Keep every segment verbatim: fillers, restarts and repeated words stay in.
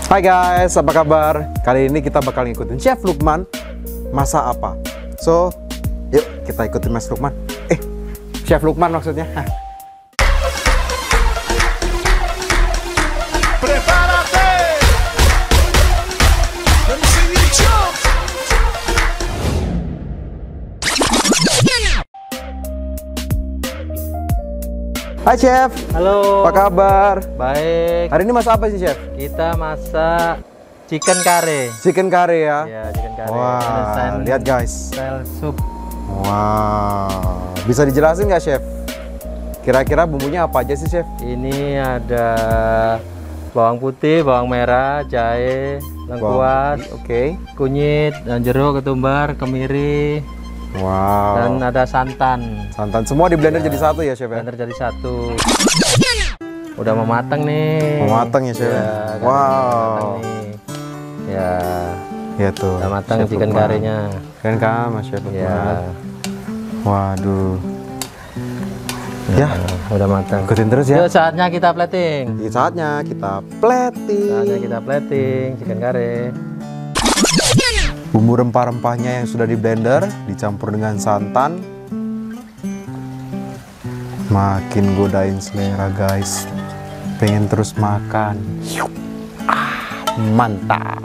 Hai guys, apa kabar? Kali ini kita bakal ngikutin Chef Lukman masak apa. So, yuk kita ikutin Mas Lukman. Eh, Chef Lukman maksudnya. Hai Chef. Halo. Apa kabar? Baik. Hari ini masak apa sih Chef? Kita masak chicken curry. Chicken curry ya? Iya, chicken curry. Wah, Style- lihat guys. Style soup. Wow, bisa dijelasin nggak Chef? Kira-kira bumbunya apa aja sih Chef? Ini ada bawang putih, bawang merah, jahe, lengkuas, Wow. Oke. kunyit, dan jeruk, ketumbar, kemiri, Wow. dan ada santan. Santan semua di blender Ya. jadi satu ya Chef ya? Blender jadi satu. Udah mau matang nih. Mau matang ya Chef? Ya, Wow. matang nih. Ya, Ya tuh. udah matang Chef chicken Lukman. curry-nya. Keren kan Mas Chef Lukman? Ya. Waduh. Ya, Nah, udah matang. ikutin terus ya. Yuk, saatnya kita plating. Ini saatnya kita plating. Saatnya kita plating chicken curry. Bumbu rempah-rempahnya yang sudah di blender dicampur dengan santan. Makin godain selera guys. Pengen terus makan. Ah, mantap.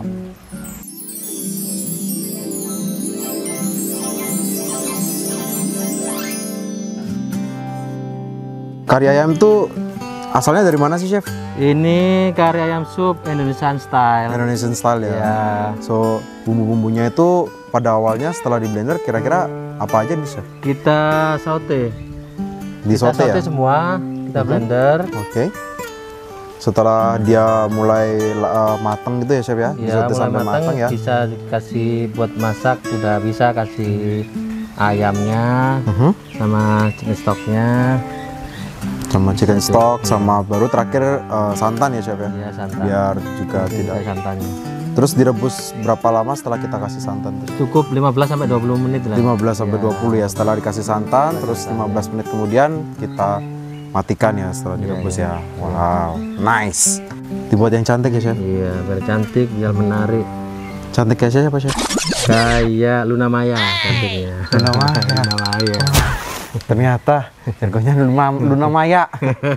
Kari ayam tuh asalnya dari mana sih Chef? Ini kari ayam sup Indonesian style. Indonesian style ya. Ya, So bumbu-bumbunya itu pada awalnya setelah di blender kira-kira apa aja nih Chef? kita saute. Di Kita saute saute ya? semua, kita blender. Oke. Setelah dia mulai uh, matang gitu ya Chef ya? Ya, Disaute mulai sampai matang, matang ya. bisa dikasih buat masak, sudah bisa kasih ayamnya Mhm. sama chicken stocknya. Sama chicken stock sama baru terakhir uh, santan ya Chef ya? Ya, santan. Biar juga Nanti tidak. saya santannya. Terus direbus berapa lama setelah kita kasih santan? Cukup lima belas sampai dua puluh menit lah. lima belas sampai Ya. dua puluh ya setelah dikasih santan, terus santan, lima belas menit kemudian kita matikan ya setelah Iya, direbus iya. ya. Wow, nice. Dibuat yang cantik ya Chef? Iya, biar cantik, biar menarik. Cantik kayak siapa Chef? Kayak Luna Maya cantiknya. Luna Maya. Luna Maya. Ternyata jargonnya Luna, Luna Maya.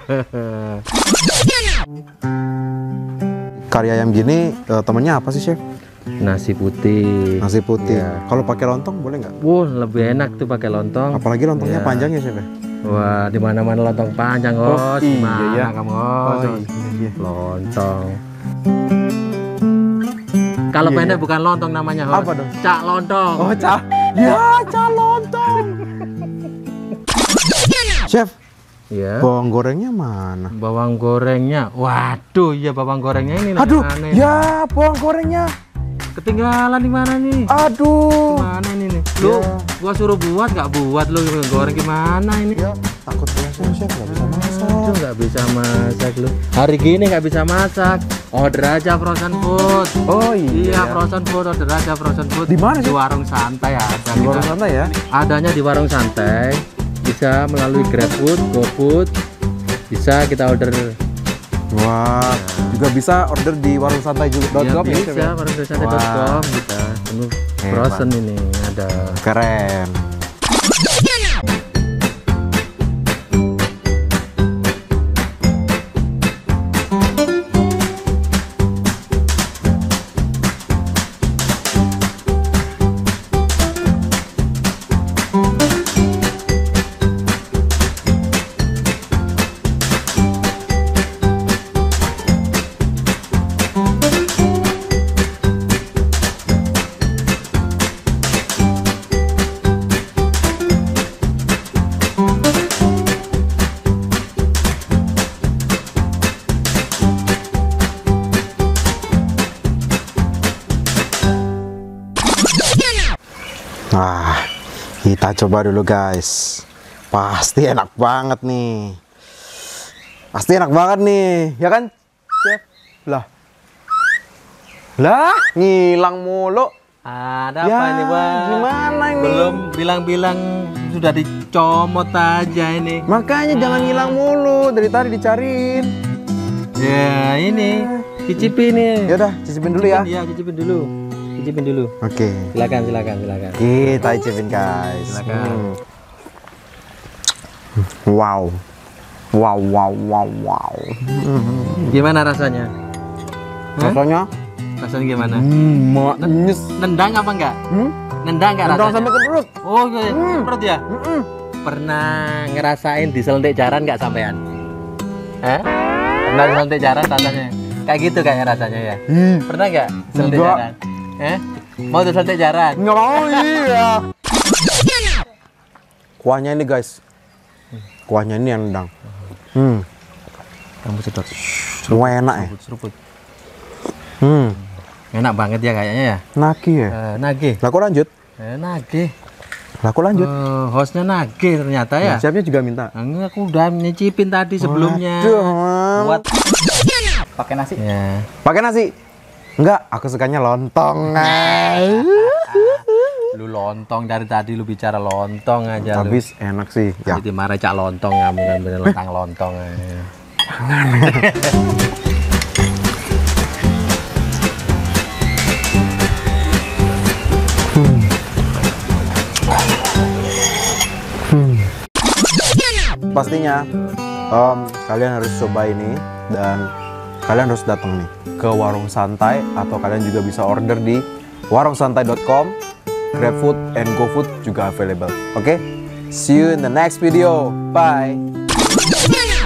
Kari ayam gini eh, temennya apa sih Chef? Nasi putih. Nasi putih. Iya. Kalau pakai lontong boleh nggak? Wah, lebih enak tuh pakai lontong. Apalagi lontongnya Iya. panjang ya Chef ya? Wah, di mana-mana lontong panjang, Oh, Os. iya, Gimana iya. kamu, Os? Oh, iya, iya. Lontong. Kalau Iya, pendek iya. bukan lontong namanya, Os. Apa dong? Cak lontong. Oh, cah. Ya, cah lontong. Chef, Iya. bawang gorengnya mana? Bawang gorengnya. Waduh, iya bawang gorengnya ini. nih, Aduh, aneh. ya bawang gorengnya. Ketinggalan di mana nih? Aduh. Mana ini nih? Lu, Ya. gua suruh buat nggak buat lu goreng gimana ini? Ya, takut belasan Chef nggak bisa masak. Aduh, nggak bisa masak lu. Hari gini nggak bisa masak. Order aja frozen food. Oh iya. Iya, frozen food, order aja frozen food. Di mana sih? Di warung santai ada. Di kita. warung santai ya? Adanya di warung santai. Bisa melalui GrabFood, GoFood. Bisa kita order. Wah, juga bisa order di warung santai juga Ya, .com ya, Chef bisa ya? warung santai dot com kita. Ini frozen ini ada. Keren. Nah, kita coba dulu guys. Pasti enak banget nih. Pasti enak banget nih, ya kan? Chef? Lah. Lah, ngilang mulu. Ada Ya, apa ini, Bang? gimana ini? Belum bilang-bilang sudah dicomot aja ini. Makanya jangan ngilang mulu, dari tadi dicariin. Ya, ini Cicipi nih. Ya udah, cicipin dulu ya. Iya, cicipin dulu. Cicipin dulu. Oke. Silakan, silakan, silakan. Kita cicipin guys. Silakan. Hmm. Wow. Wow, wow, wow, wow. Gimana rasanya? Hah? Rasanya? Rasanya gimana? Hmm, manis. Nendang apa enggak? Hmm? Nendang enggak Nendang rasanya? sampai ke perut. Oh, ke Hmm. perut ya? Mm-mm. Pernah ngerasain diselentik jaran nggak sampean? Eh? Pernah diselentik jaran rasanya? Kayak gitu kayak rasanya ya? Hmm. Pernah nggak diselentik Enggak. jaran? Eh? Mau diselentik jaran? Nggak mau, iya. Kuahnya ini guys. Kuahnya ini yang nendang. Hmm. Kamu sedot. Semua enak ya. Seruput. Hmm. Enak banget ya kayaknya ya? Nagih ya. Eh, nagih. Laku lanjut. Eh, nagih. Laku lanjut. Eh, hostnya nagih ternyata ya? Nah, chefnya juga minta. Enggak, aku udah nyicipin tadi sebelumnya. Waduh, Mam. Buat Pakai nasi. ya. Pakai nasi? Enggak, aku sukanya lontong. Lu lontong dari tadi lu bicara lontong aja lu. Habis enak sih. Ya. Jadi marah cak lontong kamu kan bener lontang lontong aja. Pastinya em, kalian harus coba ini dan kalian harus datang nih ke Warung Santai atau kalian juga bisa order di warung santai dot com. GrabFood and GoFood juga available. Oke? See you in the next video. Bye.